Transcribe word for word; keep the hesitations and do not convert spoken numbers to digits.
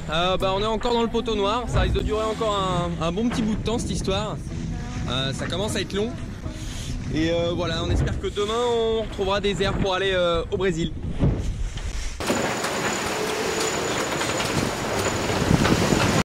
euh, bah, on est encore dans le poteau noir, ça risque de durer encore un, un bon petit bout de temps cette histoire. Euh, ça commence à être long. Et euh, voilà, on espère que demain on retrouvera des airs pour aller euh, au Brésil.